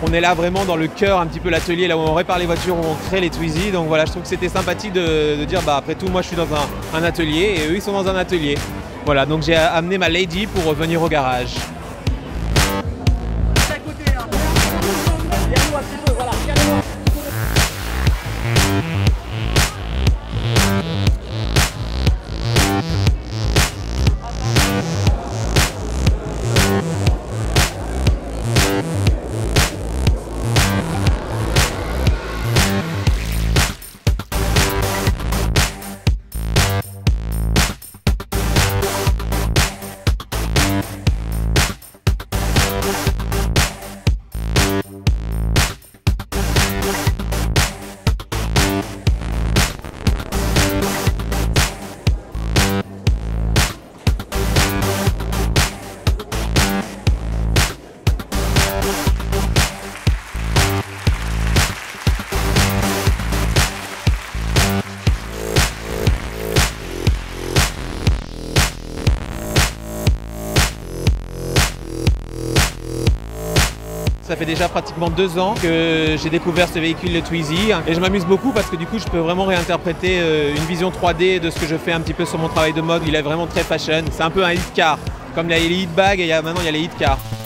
on est là vraiment dans le cœur, un petit peu l'atelier, là où on répare les voitures, où on crée les Twizy. Donc voilà, je trouve que c'était sympathique de dire, bah après tout, moi je suis dans un atelier et eux ils sont dans un atelier. Voilà, donc j'ai amené ma Lady pour revenir au garage. Ça fait déjà pratiquement 2 ans que j'ai découvert ce véhicule, le Twizy, et je m'amuse beaucoup parce que du coup je peux vraiment réinterpréter une vision 3D de ce que je fais un petit peu sur mon travail de mode. Il est vraiment très fashion, c'est un peu un hit car, comme il y a les hit bags et maintenant il y a les hit cars.